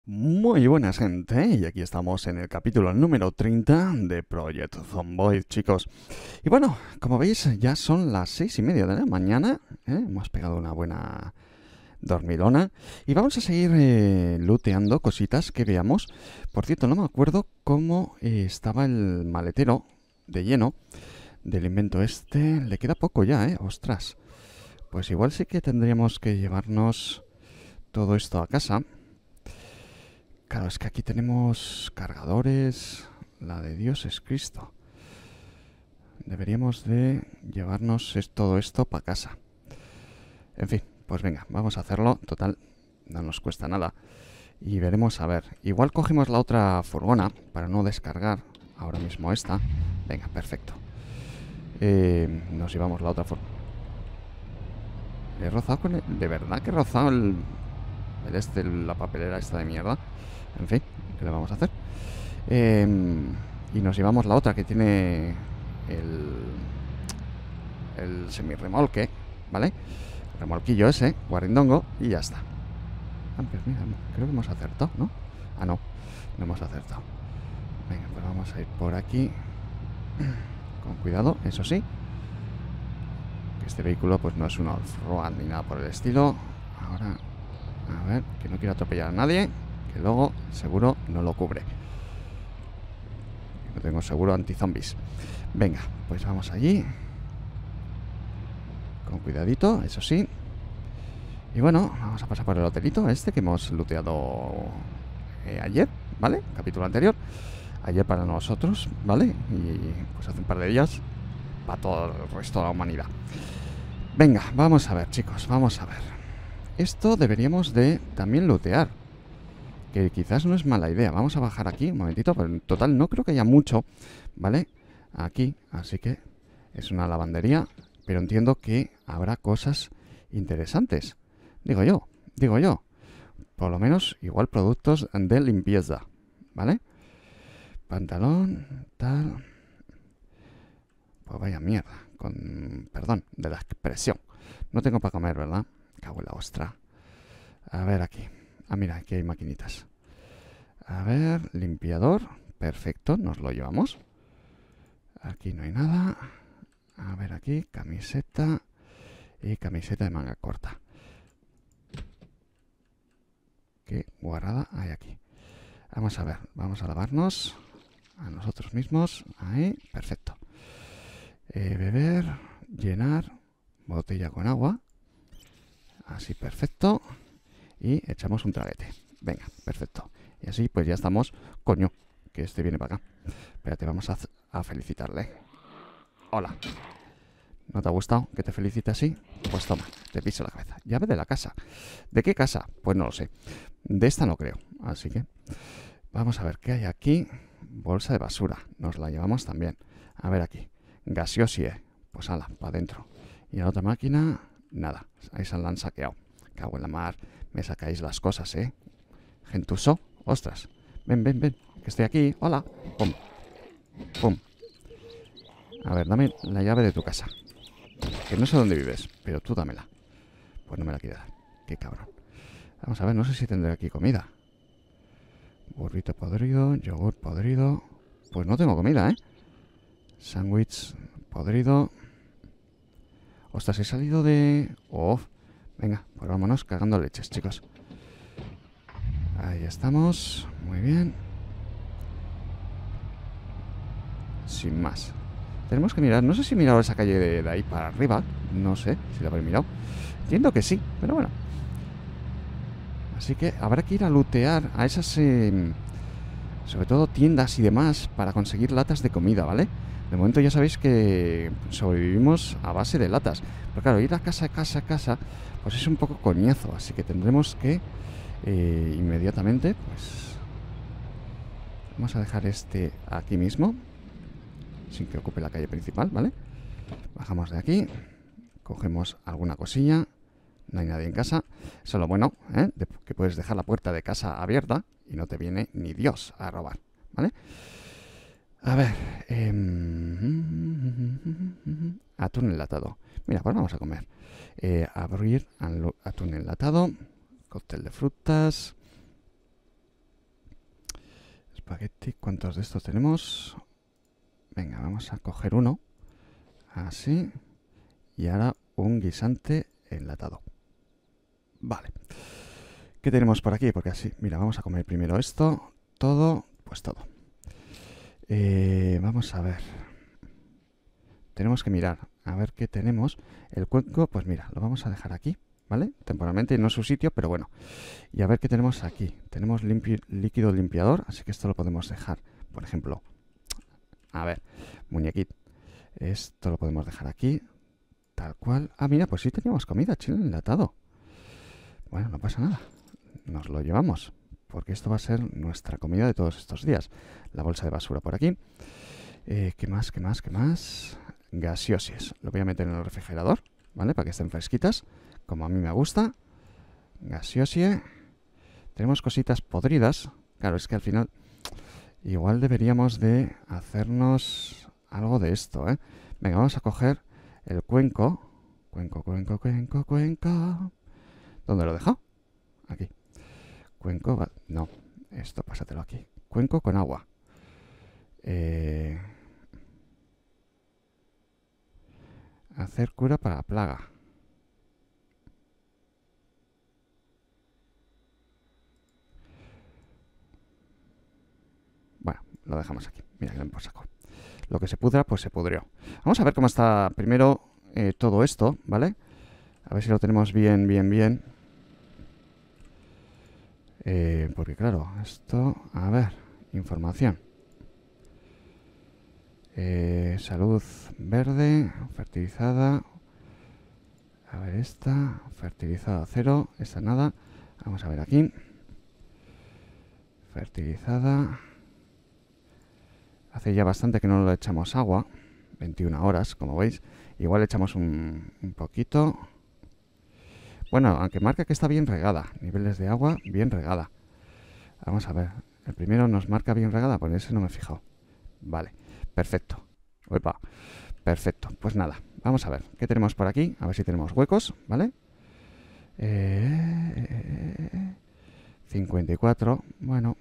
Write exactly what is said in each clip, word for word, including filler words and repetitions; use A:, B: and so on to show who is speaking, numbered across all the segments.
A: Muy buenas, gente, y aquí estamos en el capítulo número treinta de Project Zomboid, chicos. Y bueno, como veis, ya son las seis y media de la mañana, ¿eh? Hemos pegado una buena dormilona y vamos a seguir eh, looteando cositas que veamos. Por cierto, no me acuerdo cómo eh, estaba el maletero de lleno del invento este. Le queda poco ya, ¿eh? Ostras. Pues igual sí que tendríamos que llevarnos todo esto a casa. Claro, es que aquí tenemos cargadores. La de Dios es Cristo. Deberíamos de llevarnos es- todo esto para casa. En fin, pues venga, vamos a hacerlo. Total, no nos cuesta nada. Y veremos, a ver. Igual cogemos la otra furgona para no descargar ahora mismo esta. Venga, perfecto. Eh, nos llevamos la otra furgona. ¿Le he rozado con el... ¿De verdad que he rozado el... el este, la papelera esta de mierda? En fin, ¿qué le vamos a hacer? Eh, y nos llevamos la otra que tiene el, el semirremolque, ¿vale? El remolquillo ese, guarindongo, y ya está. Ah, pues mira, creo que hemos acertado, ¿no? Ah, no, no hemos acertado. Venga, pues vamos a ir por aquí. Con cuidado, eso sí. Que este vehículo pues no es un off-road ni nada por el estilo. Ahora, a ver, que no quiero atropellar a nadie, que luego seguro no lo cubre. No tengo seguro anti-zombies. Venga, pues vamos allí. Con cuidadito, eso sí. Y bueno, vamos a pasar por el hotelito este que hemos looteado eh, ayer, ¿vale? Capítulo anterior. Ayer para nosotros, ¿vale? Y pues hace un par de días para todo el resto de la humanidad. Venga, vamos a ver, chicos, vamos a ver. Esto deberíamos de también lootear, que quizás no es mala idea. Vamos a bajar aquí un momentito, pero en total no creo que haya mucho, ¿vale? Aquí, así que es una lavandería, pero entiendo que habrá cosas interesantes. Digo yo, digo yo. Por lo menos igual productos de limpieza, ¿vale? Pantalón, tal. Pues vaya mierda, con perdón de la expresión. No tengo para comer, ¿verdad? Cago en la ostra. A ver aquí. Ah, mira, aquí hay maquinitas. A ver, limpiador. Perfecto, nos lo llevamos. Aquí no hay nada. A ver aquí, camiseta. Y camiseta de manga corta. Qué guarrada hay aquí. Vamos a ver, vamos a lavarnos a nosotros mismos. Ahí, perfecto. Eh, beber, llenar, botella con agua. Así, perfecto. Y echamos un traguete. Venga, perfecto. Y así pues ya estamos. Coño, que este viene para acá. Espérate, vamos a, a felicitarle. Hola. ¿No te ha gustado que te felicite así? Pues toma, te piso la cabeza. Llave de la casa. ¿De qué casa? Pues no lo sé. De esta no creo. Así que vamos a ver qué hay aquí. Bolsa de basura. Nos la llevamos también. A ver aquí. Gaseosie. Pues ala, para adentro. Y la otra máquina, nada. Ahí se la han saqueado. Cago en la mar. Me sacáis las cosas, ¿eh? Gentuso. Ostras. Ven, ven, ven. Que estoy aquí. Hola. Pum. Pum. A ver, dame la llave de tu casa. Que no sé dónde vives, pero tú dámela. Pues no me la quiere dar. Qué cabrón. Vamos a ver, no sé si tendré aquí comida. Burrito podrido, yogur podrido. Pues no tengo comida, ¿eh? Sándwich podrido. Ostras, he salido de... Oh, venga, pues vámonos cagando leches, chicos. Ahí estamos. Muy bien. Sin más. Tenemos que mirar. No sé si he mirado esa calle de, de ahí para arriba. No sé si la habré mirado. Entiendo que sí, pero bueno. Así que habrá que ir a lootear a esas... Eh, sobre todo tiendas y demás para conseguir latas de comida, ¿vale? De momento ya sabéis que sobrevivimos a base de latas. Pero claro, ir a casa, casa, casa, pues es un poco coñazo. Así que tendremos que eh, inmediatamente, pues... Vamos a dejar este aquí mismo, sin que ocupe la calle principal, ¿vale? Bajamos de aquí, cogemos alguna cosilla. No hay nadie en casa. Eso es lo bueno, ¿eh? De que puedes dejar la puerta de casa abierta y no te viene ni Dios a robar, ¿vale? A ver. Eh, atún enlatado. Mira, pues vamos a comer. Eh, abrir atún enlatado. Cóctel de frutas. Espagueti, ¿cuántos de estos tenemos? Venga, vamos a coger uno. Así. Y ahora un guisante enlatado. Vale. ¿Qué tenemos por aquí? Porque así, mira, vamos a comer primero esto. Todo, pues todo. Eh, vamos a ver. Tenemos que mirar a ver qué tenemos. El cuenco, pues mira, lo vamos a dejar aquí, ¿vale? Temporalmente, no es su sitio, pero bueno. Y a ver qué tenemos aquí. Tenemos limpi líquido limpiador, así que esto lo podemos dejar. Por ejemplo, a ver, muñequito. Esto lo podemos dejar aquí, tal cual. Ah, mira, pues sí teníamos comida, chile enlatado. Bueno, no pasa nada. Nos lo llevamos, porque esto va a ser nuestra comida de todos estos días. La bolsa de basura por aquí. Eh, ¿Qué más, qué más, qué más? Gaseosas. Lo voy a meter en el refrigerador, ¿vale? Para que estén fresquitas, como a mí me gusta. Gaseosie. Tenemos cositas podridas. Claro, es que al final igual deberíamos de hacernos algo de esto, ¿eh? Venga, vamos a coger el cuenco. Cuenco, cuenco, cuenco, cuenco. ¿Dónde lo he dejado? Aquí. Cuenco, no. Esto, pásatelo aquí. Cuenco con agua. Eh... Hacer cura para la plaga. Bueno, lo dejamos aquí. Mira, que lo hemos sacado. Lo que se pudra, pues se pudrió. Vamos a ver cómo está primero eh, todo esto, ¿vale? A ver si lo tenemos bien, bien, bien. Eh, porque claro, esto... A ver, información. Eh, salud verde, fertilizada. A ver, esta, fertilizada cero, esta nada. Vamos a ver aquí. Fertilizada. Hace ya bastante que no le echamos agua. veintiuna horas, como veis. Igual le echamos un, un poquito. Bueno, aunque marca que está bien regada. Niveles de agua, bien regada. Vamos a ver. El primero nos marca bien regada, pues ese no me he fijado. Vale, perfecto. Uepa, perfecto. Pues nada, vamos a ver. ¿Qué tenemos por aquí? A ver si tenemos huecos, ¿vale? Eh, cincuenta y cuatro, bueno.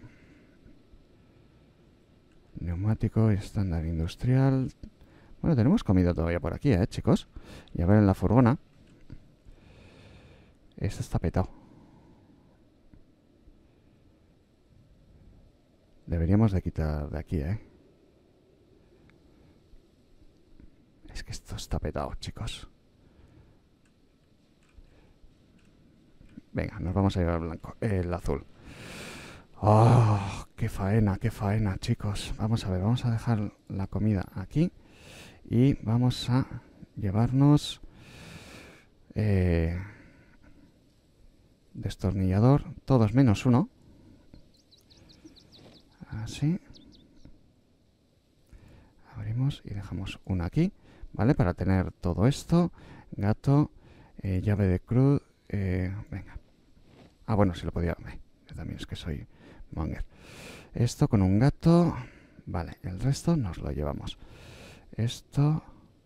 A: Neumático, estándar industrial. Bueno, tenemos comida todavía por aquí, ¿eh, chicos? Y a ver en la furgona. Esto está petado. Deberíamos de quitar de aquí, ¿eh? Es que esto está petado, chicos. Venga, nos vamos a llevar el blanco, el azul. ¡Oh! ¡Qué faena, qué faena, chicos! Vamos a ver, vamos a dejar la comida aquí. Y vamos a llevarnos... Eh, destornillador, todos menos uno. Así. Abrimos y dejamos uno aquí, ¿vale? Para tener todo esto. Gato, eh, llave de cruz. Eh, venga. Ah, bueno, si lo podía... Eh, yo también es que soy monger. Esto con un gato. Vale, el resto nos lo llevamos. Esto.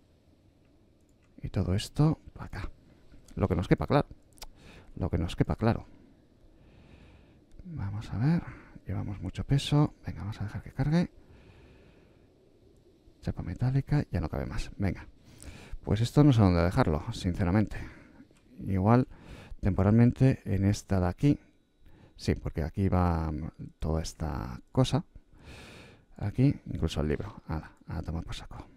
A: Y todo esto para acá. Lo que nos quepa, claro. Lo que nos quepa, claro. Vamos a ver. Llevamos mucho peso. Venga, vamos a dejar que cargue. Chapa metálica. Ya no cabe más. Venga. Pues esto no sé dónde dejarlo, sinceramente. Igual, temporalmente, en esta de aquí. Sí, porque aquí va toda esta cosa. Aquí, incluso el libro. Hala, a tomar por saco.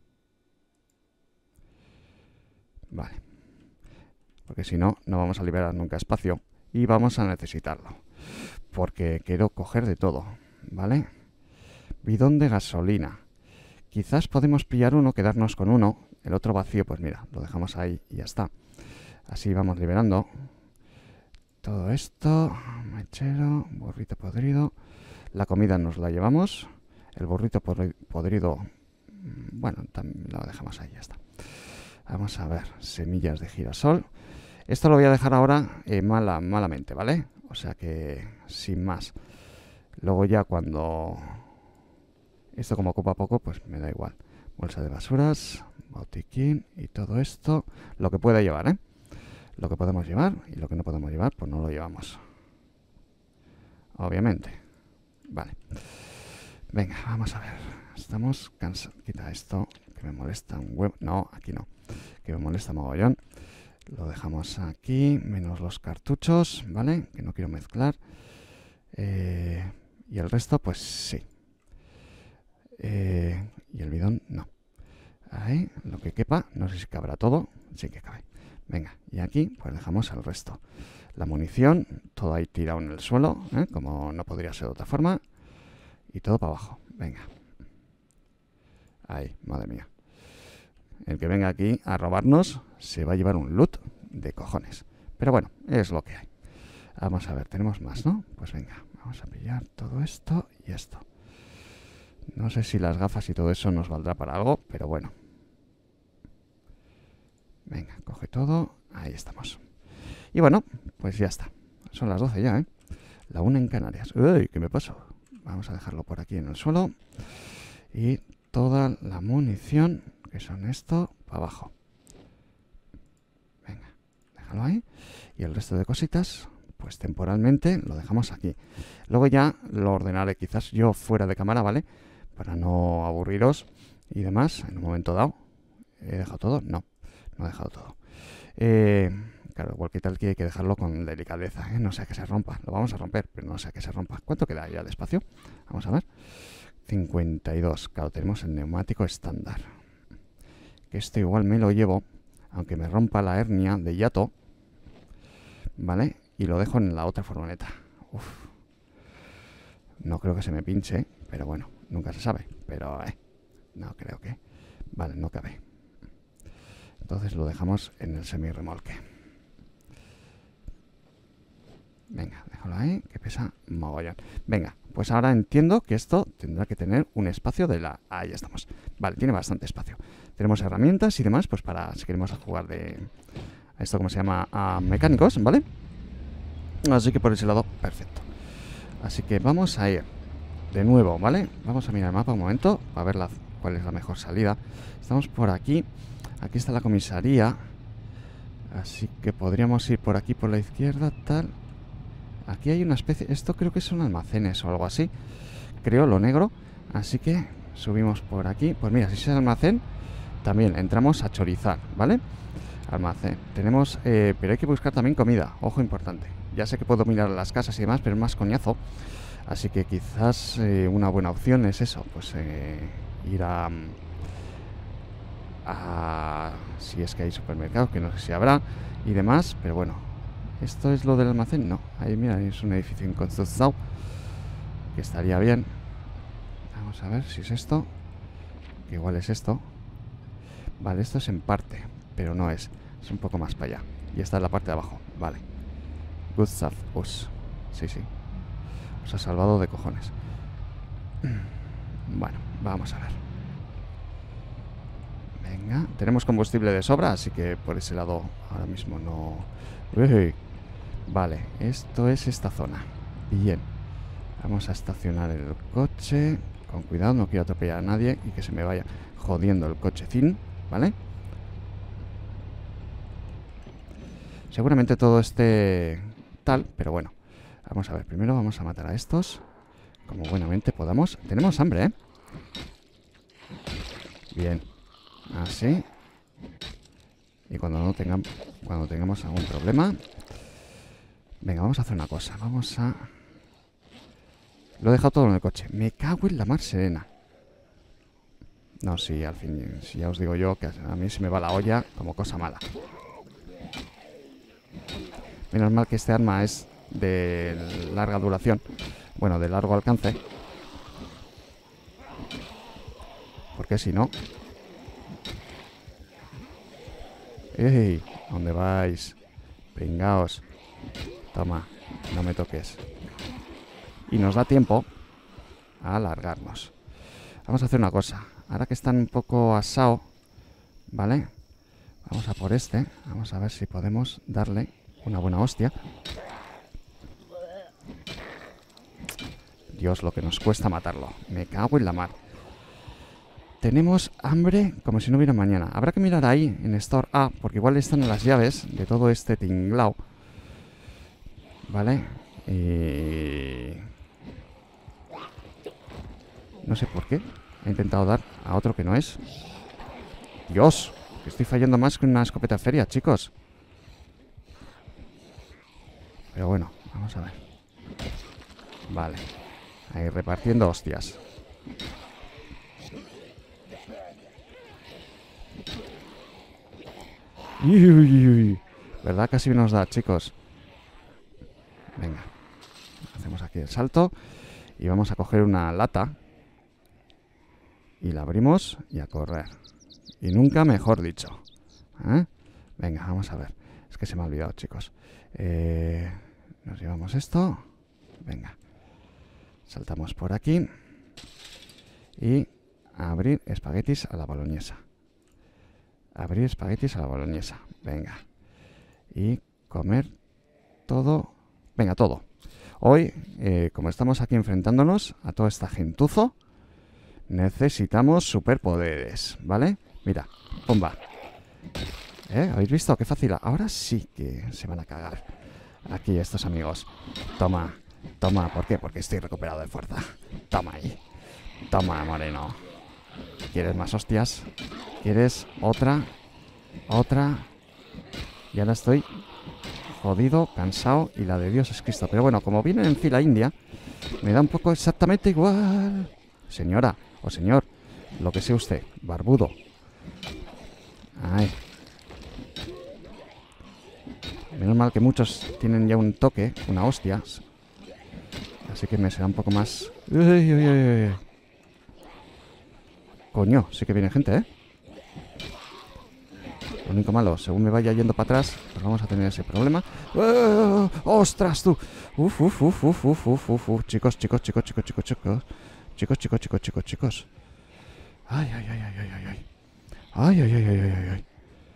A: Vale. Porque si no, no vamos a liberar nunca espacio. Y vamos a necesitarlo. Porque quiero coger de todo. ¿Vale? Bidón de gasolina. Quizás podemos pillar uno, quedarnos con uno. El otro vacío, pues mira, lo dejamos ahí y ya está. Así vamos liberando. Todo esto. Mechero, burrito podrido. La comida nos la llevamos. El burrito podrido, bueno, también lo dejamos ahí, ya está. Vamos a ver, semillas de girasol. Esto lo voy a dejar ahora eh, mala, malamente, ¿vale? O sea que, sin más. Luego ya cuando... Esto como ocupa poco, pues me da igual. Bolsa de basuras, botiquín y todo esto. Lo que pueda llevar, ¿eh? Lo que podemos llevar y lo que no podemos llevar, pues no lo llevamos. Obviamente. Vale. Venga, vamos a ver. Estamos cansados. Quita esto, que me molesta un huevo. No, aquí no. Que me molesta mogollón. Lo dejamos aquí, menos los cartuchos, ¿vale? Que no quiero mezclar. Eh, y el resto, pues sí. Eh, y el bidón, no. Ahí, lo que quepa. No sé si cabrá todo. Sí que cabe. Venga, y aquí, pues dejamos el resto. La munición, todo ahí tirado en el suelo, ¿eh? Como no podría ser de otra forma. Y todo para abajo. Venga. Ahí, madre mía. El que venga aquí a robarnos se va a llevar un loot de cojones. Pero bueno, es lo que hay. Vamos a ver, tenemos más, ¿no? Pues venga, vamos a pillar todo esto y esto. No sé si las gafas y todo eso nos valdrá para algo, pero bueno. Venga, coge todo. Ahí estamos. Y bueno, pues ya está. Son las doce ya, ¿eh? La una en Canarias. ¡Uy! ¿Qué me pasó? Vamos a dejarlo por aquí en el suelo. Y toda la munición, que son esto, para abajo. Venga, déjalo ahí. Y el resto de cositas, pues temporalmente lo dejamos aquí. Luego ya lo ordenaré quizás yo fuera de cámara, ¿vale? Para no aburriros y demás. En un momento dado. ¿He dejado todo? No, no he dejado todo. Eh, claro, igual que tal que hay que dejarlo con delicadeza, ¿eh? No sea que se rompa. Lo vamos a romper, pero no sea que se rompa. ¿Cuánto queda ya de espacio? Vamos a ver. cincuenta y dos. Claro, tenemos el neumático estándar. Que este igual me lo llevo, aunque me rompa la hernia de hiato, ¿vale? Y lo dejo en la otra furgoneta. Uf. No creo que se me pinche, pero bueno, nunca se sabe. Pero, eh, no creo que... Vale, no cabe. Entonces lo dejamos en el semirremolque. Venga, déjalo ahí, que pesa mogollón. Venga, pues ahora entiendo que esto tendrá que tener un espacio de la... Ahí estamos. Vale, tiene bastante espacio. Tenemos herramientas y demás, pues para si queremos jugar de... Esto, ¿cómo se llama? A mecánicos, ¿vale? Así que por ese lado, perfecto. Así que vamos a ir de nuevo, ¿vale? Vamos a mirar el mapa un momento, a ver la, cuál es la mejor salida. Estamos por aquí. Aquí está la comisaría. Así que podríamos ir por aquí, por la izquierda, tal... Aquí hay una especie... Esto creo que son almacenes o algo así. Creo, lo negro. Así que subimos por aquí. Pues mira, si es el almacén, también entramos a chorizar, ¿vale? Almacén. Tenemos... Eh, pero hay que buscar también comida. Ojo importante. Ya sé que puedo mirar las casas y demás, pero es más coñazo. Así que quizás eh, una buena opción es eso. Pues eh, ir a... a... Si es que hay supermercados, que no sé si habrá. Y demás, pero bueno. ¿Esto es lo del almacén? No. Ahí, mira, es un edificio inconstruido. Que estaría bien. Vamos a ver si es esto. Que igual es esto. Vale, esto es en parte. Pero no es. Es un poco más para allá. Y esta es la parte de abajo. Vale. Good stuff. Us. Sí, sí. Os ha salvado de cojones. Bueno, vamos a ver. Venga. Tenemos combustible de sobra, así que por ese lado ahora mismo no... Uy. Vale, esto es esta zona. Bien. Vamos a estacionar el coche. Con cuidado, no quiero atropellar a nadie y que se me vaya jodiendo el cochecín, ¿vale? Seguramente todo esté tal, pero bueno. Vamos a ver, primero vamos a matar a estos como buenamente podamos. Tenemos hambre, ¿eh? Bien. Así. Y cuando no tengamos, cuando tengamos algún problema... Venga, vamos a hacer una cosa. Vamos a... Lo he dejado todo en el coche. Me cago en la mar serena. No, sí, al fin... Si ya os digo yo que a mí se me va la olla como cosa mala. Menos mal que este arma es de larga duración. Bueno, de largo alcance. Porque si no... ¡Ey! ¿Dónde vais? Pringaos. Toma, no me toques. Y nos da tiempo a alargarnos. Vamos a hacer una cosa. Ahora que están un poco asado, ¿vale? Vamos a por este. Vamos a ver si podemos darle una buena hostia. Dios, lo que nos cuesta matarlo. Me cago en la mar. Tenemos hambre como si no hubiera mañana. Habrá que mirar ahí en Store A, porque igual están las llaves de todo este tinglao. ¿Vale? Y... No sé por qué. He intentado dar a otro que no es. Dios, que estoy fallando más que una escopeta feria, chicos. Pero bueno, vamos a ver. Vale. Ahí repartiendo hostias. Uy, uy, uy. ¿Verdad? Casi nos da, chicos. Venga. Hacemos aquí el salto. Y vamos a coger una lata. Y la abrimos y a correr. Y nunca mejor dicho. ¿Eh? Venga, vamos a ver. Es que se me ha olvidado, chicos. Eh, nos llevamos esto. Venga. Saltamos por aquí. Y abrir espaguetis a la boloñesa. Abrir espaguetis a la boloñesa. Venga. Y comer todo. Venga, todo. Hoy, eh, como estamos aquí enfrentándonos a toda esta gentuzo, necesitamos superpoderes, ¿vale? Mira, pumba. ¿Eh? ¿Habéis visto? Qué fácil. Ahora sí que se van a cagar. Aquí estos amigos. Toma, toma. ¿Por qué? Porque estoy recuperado de fuerza. Toma ahí. Toma, moreno. ¿Quieres más hostias? ¿Quieres otra? Otra. Y ahora estoy jodido, cansado y la de Dios es Cristo. Pero bueno, como vienen en fila india, me da un poco exactamente igual. Señora o señor, lo que sea usted, barbudo. Ay. Menos mal que muchos tienen ya un toque, una hostia. Así que me será un poco más... Uy, uy, uy, uy. Coño, sí que viene gente, ¿eh? Lo único malo, según me vaya yendo para atrás, pues vamos a tener ese problema. ¡Oh! ¡Ostras, tú! Uf, uf, uf, uf, uf, uf, uf, uf. Chicos, chicos, chicos, chicos, chicos, chicos. Chicos, chicos, chicos, chicos, chicos. Ay, ay, ay, ay, ay, ay, ay. Ay, ay, ay, ay, ay, ay.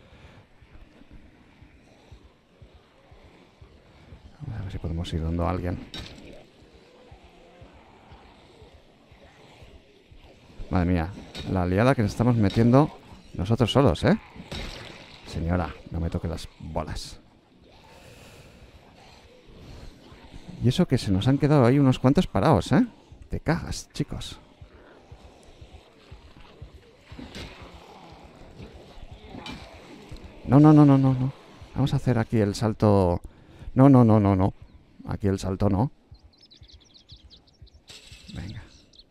A: Vamos a ver si podemos ir dando a alguien. Madre mía, la liada que nos estamos metiendo nosotros solos, ¿eh? Señora, no me toque las bolas. Y eso que se nos han quedado ahí unos cuantos parados, ¿eh? Te cagas, chicos. No, no, no, no, no, no. Vamos a hacer aquí el salto... No, no, no, no, no. Aquí el salto no. Venga.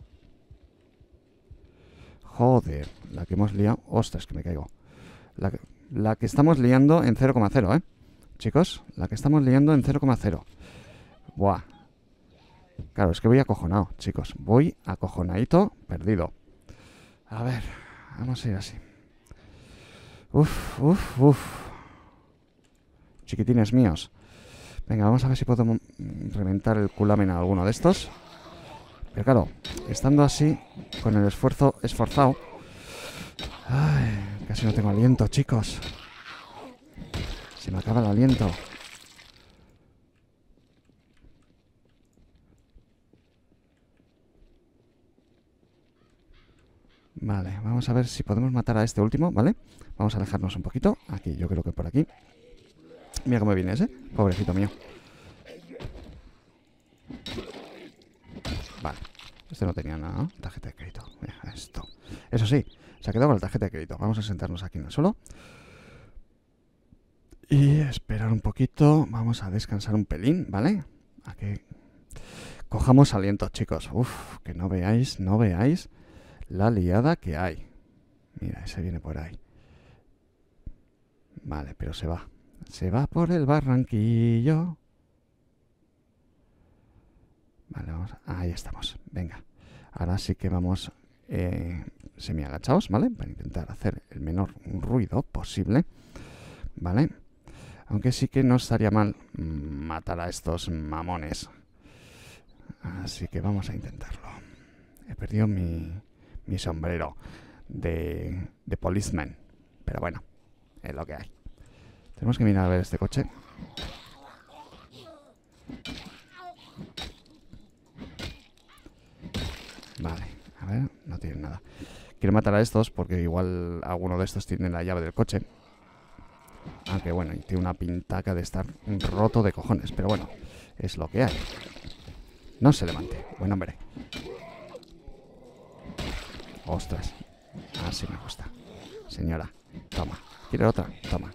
A: Joder, la que hemos liado... Ostras, que me caigo. La que, la que estamos liando en cero coma cero, ¿eh? Chicos, la que estamos liando en cero coma cero. Buah. Claro, es que voy acojonado, chicos. Voy acojonadito, perdido. A ver, vamos a ir así. Uf, uf, uf. Chiquitines míos. Venga, vamos a ver si puedo reventar el culamen a alguno de estos. Pero claro, estando así, con el esfuerzo esforzado... Ay, casi no tengo aliento, chicos. Se me acaba el aliento. Vale, vamos a ver si podemos matar a este último, ¿vale? Vamos a alejarnos un poquito. Aquí, yo creo que por aquí. Mira cómo viene ese, pobrecito mío. Vale, este no tenía nada, ¿no? Tarjeta de crédito. Mira, esto. Eso sí, se ha quedado con la tarjeta de crédito. Vamos a sentarnos aquí en el suelo. Y esperar un poquito. Vamos a descansar un pelín, ¿vale? A que cojamos aliento, chicos. Uf, que no veáis, no veáis la liada que hay. Mira, ese viene por ahí. Vale, pero se va. Se va por el barranquillo. Vale, vamos. Ahí estamos. Venga. Ahora sí que vamos eh, semi agachados, ¿vale? Para intentar hacer el menor ruido posible. ¿Vale? Aunque sí que no estaría mal matar a estos mamones. Así que vamos a intentarlo. He perdido mi, mi sombrero de, de policeman. Pero bueno, es lo que hay. Tenemos que mirar a ver este coche. Vale, a ver, no tienen nada. Quiero matar a estos porque igual alguno de estos tiene la llave del coche. Aunque bueno, tiene una pintaca de estar roto de cojones. Pero bueno, es lo que hay. No se levante, buen hombre. Ostras. Así me gusta. Señora, toma. ¿Quiere otra? Toma.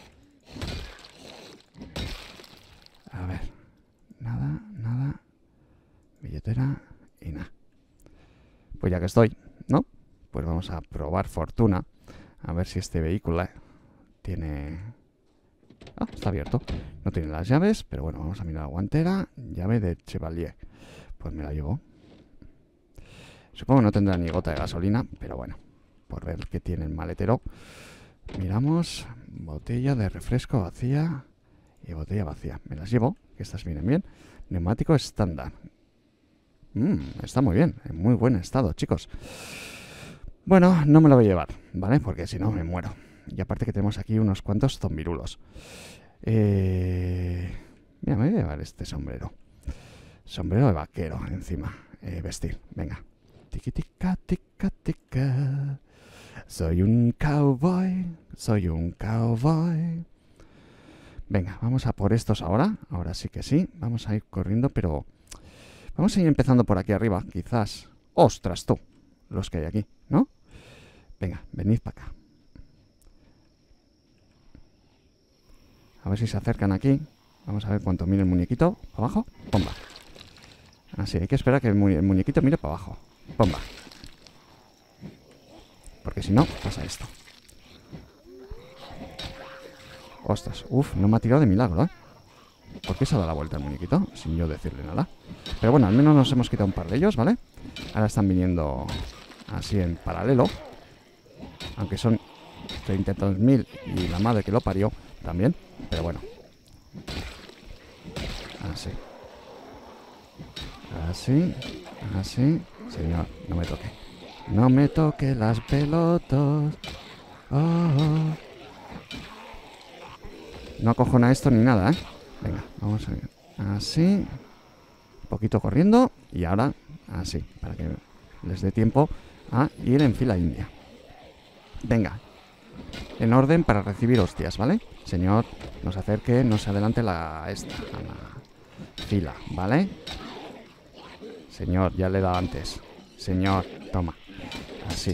A: A ver. Nada, nada. Billetera y nada. Pues ya que estoy, ¿no? Pues vamos a probar fortuna. A ver si este vehículo tiene... Ah, está abierto. No tiene las llaves, pero bueno, vamos a mirar la guantera. Llave de Chevalier. Pues me la llevo. Supongo que no tendrá ni gota de gasolina, pero bueno, por ver qué tiene el maletero. Miramos. Botella de refresco vacía y botella vacía. Me las llevo, que estas vienen bien. Neumático estándar. Mm, está muy bien, en muy buen estado, chicos. Bueno, no me lo voy a llevar, ¿vale? Porque si no me muero. Y aparte que tenemos aquí unos cuantos zombirulos. Eh... Mira, me voy a llevar este sombrero. Sombrero de vaquero encima. Eh, vestir, venga. Tiki tica, tica, tica. Soy un cowboy, soy un cowboy. Venga, vamos a por estos ahora. Ahora sí que sí. Vamos a ir corriendo, pero... Vamos a ir empezando por aquí arriba, quizás. ¡Ostras, tú! Los que hay aquí, ¿no? Venga, venid para acá. A ver si se acercan aquí. Vamos a ver cuánto mire el muñequito. ¿Abajo? ¡Pomba! Así, hay que esperar que el, mu el muñequito mire para abajo. ¡Pomba! Porque si no, pasa esto. ¡Ostras! Uf, no me ha tirado de milagro, ¿eh? ¿Por qué se ha dado la vuelta el muñequito? Sin yo decirle nada. Pero bueno, al menos nos hemos quitado un par de ellos, ¿vale? Ahora están viniendo así en paralelo. Aunque son treinta mil y la madre que lo parió también. Pero bueno. Así. Así. Así. Señor, no me toque. No me toque las pelotas. Oh, oh. No acojona esto ni nada, ¿eh? Venga, vamos a ver. Así. Un poquito corriendo. Y ahora así. Para que les dé tiempo a ir en fila india. Venga. En orden para recibir hostias, ¿vale? Señor, no se acerque, no se adelante la esta. A la fila, ¿vale? Señor, ya le he dado antes. Señor, toma. Así.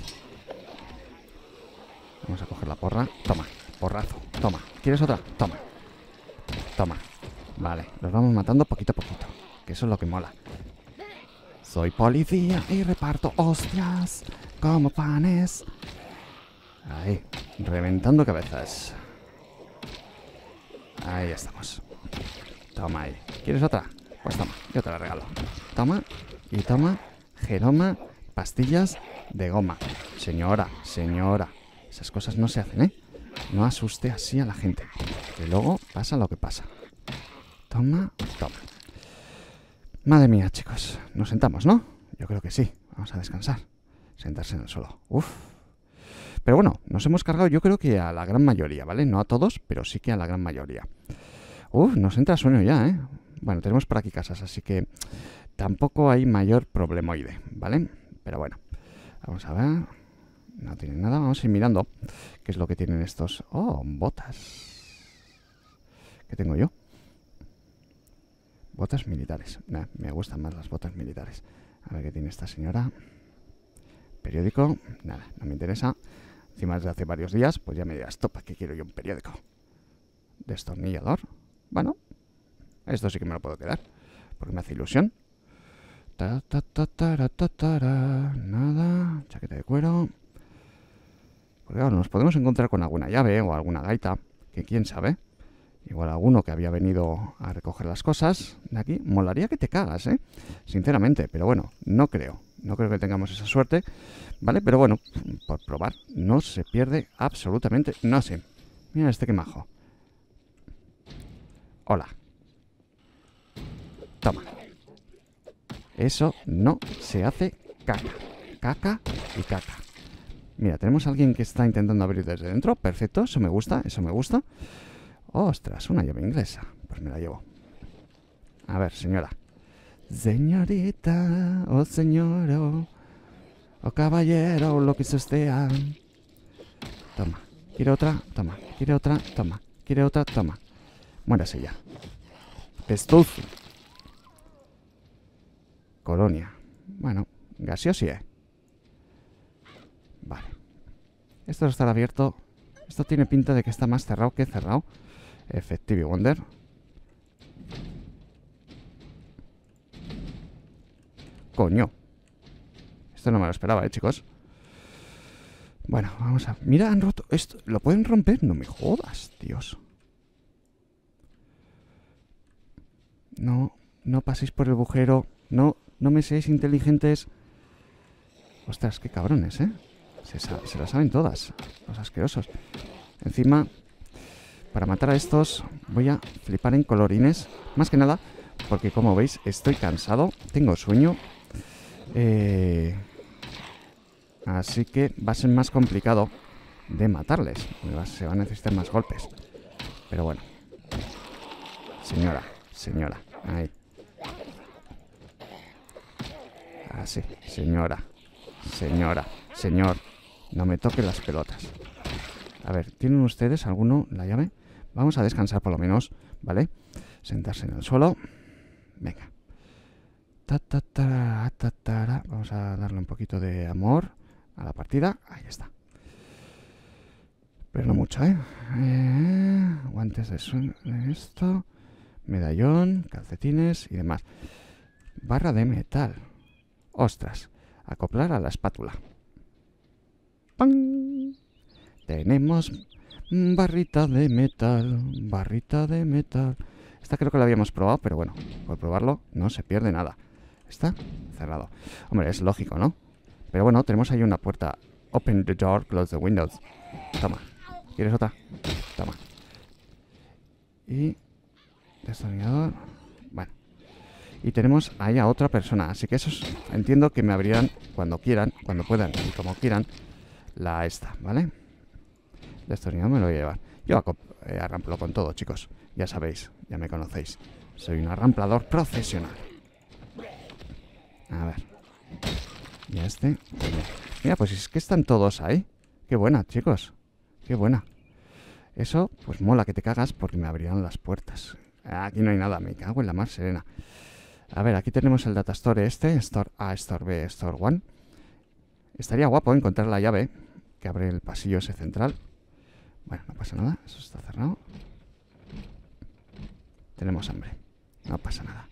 A: Vamos a coger la porra. Toma. Porrazo. Toma. ¿Quieres otra? Toma. Toma. Vale. Los vamos matando poquito a poquito. Que eso es lo que mola. Soy policía y reparto hostias como panes. Ahí. Reventando cabezas. Ahí estamos. Toma ahí. ¿Quieres otra? Pues toma. Yo te la regalo. Toma. Y toma. Jeroma. Pastillas de goma. Señora. Señora. Esas cosas no se hacen, ¿eh? No asuste así a la gente. Que luego pasa lo que pasa. Toma, toma. Madre mía, chicos. Nos sentamos, ¿no? Yo creo que sí. Vamos a descansar. Sentarse en el suelo. Uf. Pero bueno, nos hemos cargado yo creo que a la gran mayoría, ¿vale? No a todos, pero sí que a la gran mayoría. Uf, nos entra sueño ya, ¿eh? Bueno, tenemos por aquí casas, así que tampoco hay mayor problemoide, ¿vale? Pero bueno, vamos a ver. No tienen nada, vamos a ir mirando qué es lo que tienen estos. Oh, botas. ¿Qué tengo yo? Botas militares. Nah, me gustan más las botas militares. A ver qué tiene esta señora. Periódico. Nada, no me interesa. Encima desde hace varios días, pues ya me dirás, ¿para qué quiero yo un periódico? Destornillador. Bueno, esto sí que me lo puedo quedar, porque me hace ilusión. Ta, ta, ta, ta, ta, ta, nada. Chaqueta de cuero. Porque claro, nos podemos encontrar con alguna llave o alguna gaita, que quién sabe. Igual alguno que había venido a recoger las cosas de aquí. Molaría que te cagas, ¿eh? Sinceramente, pero bueno, no creo. No creo que tengamos esa suerte, ¿vale? Pero bueno, por probar, no se pierde absolutamente, no sé. Mira este que majo. Hola. Toma. Eso no se hace caca. Caca y caca. Mira, tenemos a alguien que está intentando abrir desde dentro. Perfecto, eso me gusta, eso me gusta. Ostras, una llave inglesa. Pues me la llevo. A ver, señora. Señorita, o señoro, o caballero, lo que sea. Toma. ¿Quiere otra? Toma. ¿Quiere otra? Toma. ¿Quiere otra? Toma. Muérase ya. Pestuzo. Colonia. Bueno, gaseosia. Esto estará abierto. Esto tiene pinta de que está más cerrado que cerrado. Effective Wonder. Coño. Esto no me lo esperaba, eh, chicos. Bueno, vamos a... Mira, han roto esto. ¿Lo pueden romper? No me jodas, Dios. No, no paséis por el agujero. No, no me seáis inteligentes. Ostras, qué cabrones, ¿eh? Se, se lo saben todas. Los asquerosos. Encima, para matar a estos, voy a flipar en colorines. Más que nada, porque como veis, estoy cansado. Tengo sueño. Eh... Así que va a ser más complicado de matarles. Se van a necesitar más golpes. Pero bueno. Señora, señora. Ahí. Así, señora. Señora, señor. No me toque las pelotas. A ver, ¿tienen ustedes alguno la llave? Vamos a descansar por lo menos, ¿vale? Sentarse en el suelo. Venga. Ta, ta, ta, ta, ta. Vamos a darle un poquito de amor a la partida. Ahí está. Pero no mucho, ¿eh? eh guantes de, de esto. Medallón, calcetines y demás. Barra de metal. Ostras. Acoplar a la espátula. ¡Pam! Tenemos barrita de metal. Barrita de metal. Esta creo que la habíamos probado, pero bueno, por probarlo no se pierde nada. Está cerrado. Hombre, es lógico, ¿no? Pero bueno, tenemos ahí una puerta. Open the door, close the windows. Toma. ¿Quieres otra? Toma. Y... destornillador. Bueno. Y tenemos ahí a otra persona. Así que esos entiendo que me abrirán cuando quieran, cuando puedan y como quieran la esta, ¿vale? Destornillador me lo voy a llevar. Yo eh, arramplo con todo, chicos. Ya sabéis, ya me conocéis. Soy un arramplador profesional. A ver. Y a este. Mira, pues es que están todos ahí. Qué buena, chicos. Qué buena. Eso, pues mola que te cagas porque me abrirán las puertas. Aquí no hay nada, me cago en la mar serena. A ver, aquí tenemos el data store este. Store A, Store B, Store uno. Estaría guapo encontrar la llave que abre el pasillo ese central. Bueno, no pasa nada. Eso está cerrado. Tenemos hambre. No pasa nada.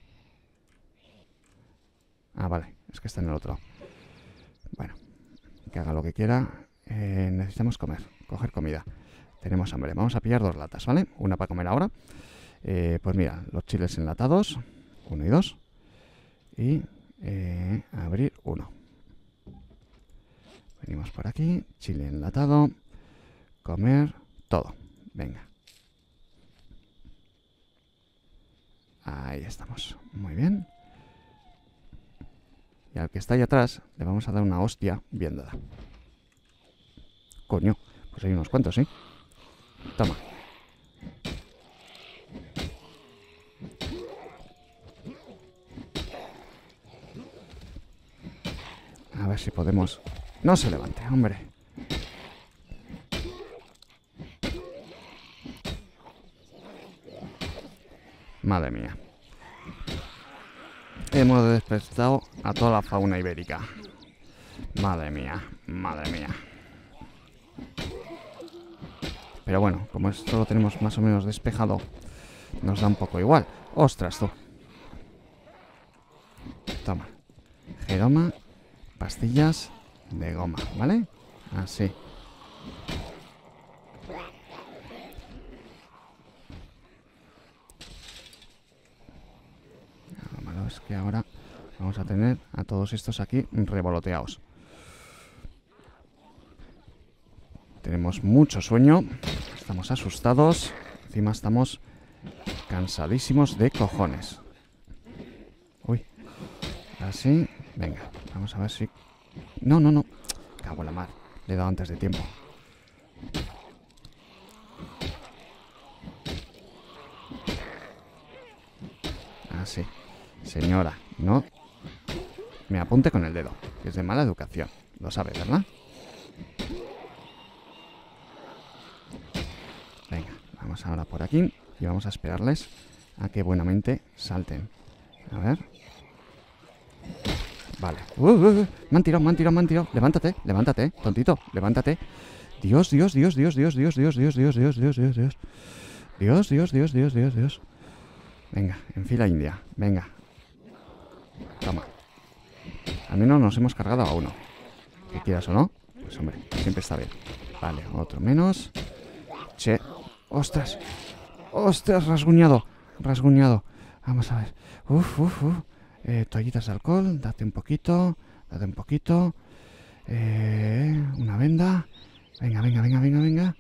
A: Ah, vale. Es que está en el otro. Bueno. Que haga lo que quiera. Eh, necesitamos comer. Coger comida. Tenemos hambre. Vamos a pillar dos latas, ¿vale? Una para comer ahora. Eh, pues mira, los chiles enlatados. Uno y dos. Y eh, abrir uno. Venimos por aquí. Chile enlatado. Comer todo. Venga. Ahí estamos. Muy bien. Y al que está ahí atrás le vamos a dar una hostia bien dada. Coño, pues hay unos cuantos, ¿sí? Toma. A ver si podemos... No se levante, hombre. Madre mía. Hemos despertado a toda la fauna ibérica. Madre mía, madre mía. Pero bueno, como esto lo tenemos más o menos despejado, nos da un poco igual. ¡Ostras, tú! Toma. Jeroma, pastillas de goma, ¿vale? Así. Lo malo es que ahora vamos a tener a todos estos aquí revoloteados. Tenemos mucho sueño, estamos asustados, encima estamos cansadísimos de cojones. Uy, así, venga, vamos a ver si... No, no, no, cago en la mar, le he dado antes de tiempo. Así, señora, no me apunte con el dedo, que es de mala educación, lo sabe, ¿verdad? Venga, vamos ahora por aquí y vamos a esperarles a que buenamente salten. A ver. Vale. Uh, uh, uh. Me han tirado, me han tirado, me han tirado. Levántate, levántate, tontito, levántate. Dios, Dios, Dios, Dios, Dios, Dios, Dios, Dios, Dios, Dios, Dios, Dios, Dios. Dios, Dios, Dios, Dios, Dios, Dios. Venga, en fila india. Venga. Toma. Al menos nos hemos cargado a uno. Que quieras o no. Pues hombre, siempre está bien. Vale, otro menos. Che. Ostras. Ostras, rasguñado. Rasguñado. Vamos a ver. Uf, uf, uf. Eh, toallitas de alcohol. Date un poquito. Date un poquito. Eh, una venda. Venga, venga, venga, venga, venga.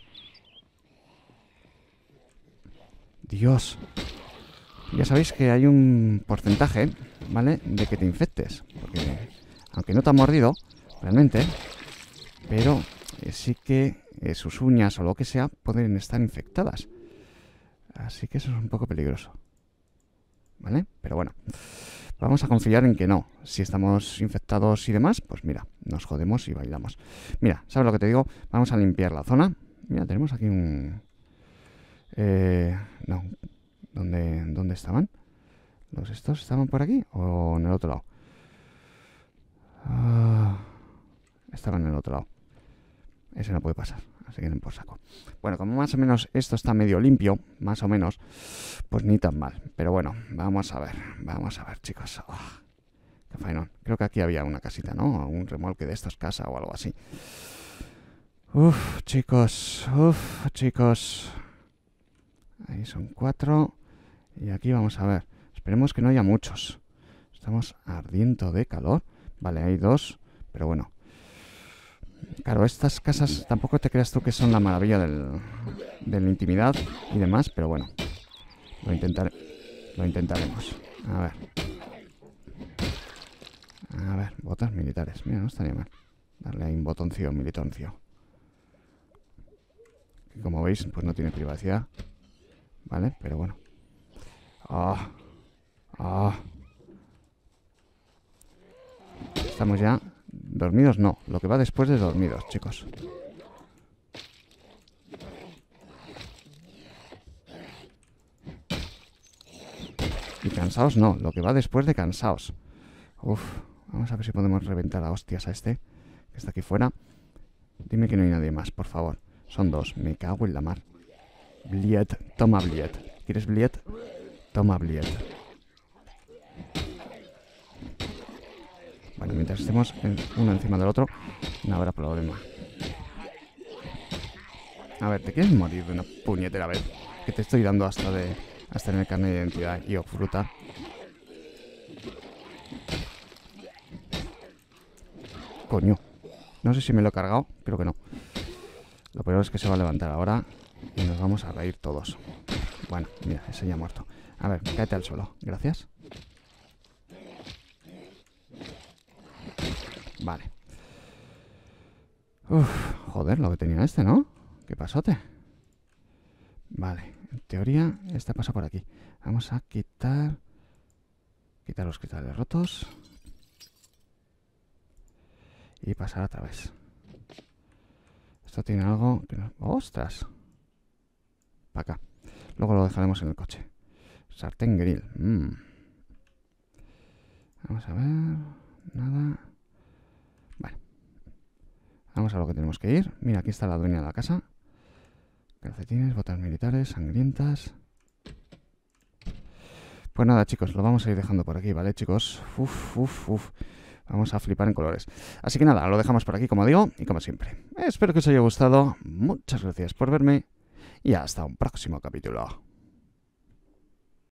A: Dios. Ya sabéis que hay un porcentaje, ¿vale? De que te infectes. Porque, aunque no te ha mordido, realmente, pero eh, sí que eh, sus uñas o lo que sea pueden estar infectadas. Así que eso es un poco peligroso. ¿Vale? Pero bueno, vamos a confiar en que no. Si estamos infectados y demás, pues mira, nos jodemos y bailamos. Mira, ¿sabes lo que te digo? Vamos a limpiar la zona. Mira, tenemos aquí un... Eh, no, ¿dónde, ¿dónde estaban? ¿Los estos estaban por aquí o en el otro lado? Uh, estaban en el otro lado. Ese no puede pasar, así que no por saco. Bueno, como más o menos esto está medio limpio, más o menos, pues ni tan mal. Pero bueno, vamos a ver, vamos a ver, chicos. Oh, qué faenón. Creo que aquí había una casita, ¿no? Un remolque de estos, casa o algo así. Uf, chicos, uf, chicos. Ahí son cuatro. Y aquí vamos a ver. Esperemos que no haya muchos. Estamos ardiendo de calor. Vale, hay dos, pero bueno. Claro, estas casas tampoco te creas tú que son la maravilla del, de la intimidad y demás, pero bueno, lo, intentar, lo intentaremos. A ver. A ver, botas militares. Mira, no estaría mal. Darle ahí un botoncio, militoncio. Y como veis, pues no tiene privacidad. ¿Vale? Pero bueno. Ah, ah. Estamos ya... Dormidos no, lo que va después de dormidos, chicos. Y cansados no, lo que va después de cansados. Uf, vamos a ver si podemos reventar a hostias a este, que está aquí fuera. Dime que no hay nadie más, por favor. Son dos, me cago en la mar. Bliet, toma Bliet. ¿Quieres Bliet? Toma Bliet. Bueno, mientras estemos en uno encima del otro, no habrá problema. A ver, ¿te quieres morir de una puñetera vez? Que te estoy dando hasta de hasta en el carnet de identidad y o fruta. Coño. No sé si me lo he cargado, creo que no. Lo peor es que se va a levantar ahora y nos vamos a reír todos. Bueno, mira, ese ya ha muerto. A ver, cáete al suelo. Gracias. Vale. Uf, joder, lo que tenía este, ¿no? ¿Qué pasote? Vale, en teoría, este pasa por aquí. Vamos a quitar... Quitar los cristales rotos. Y pasar a través. Esto tiene algo que no... ¡Ostras! Para acá. Luego lo dejaremos en el coche. Sartén grill. Mm. Vamos a ver... Nada... Vale. Vamos a lo que tenemos que ir. Mira, aquí está la dueña de la casa. Calcetines, botas militares, sangrientas. Pues nada, chicos, lo vamos a ir dejando por aquí, ¿vale, chicos? Uf, uf, uf. Vamos a flipar en colores. Así que nada, lo dejamos por aquí, como digo, y como siempre. Espero que os haya gustado. Muchas gracias por verme. Y hasta un próximo capítulo.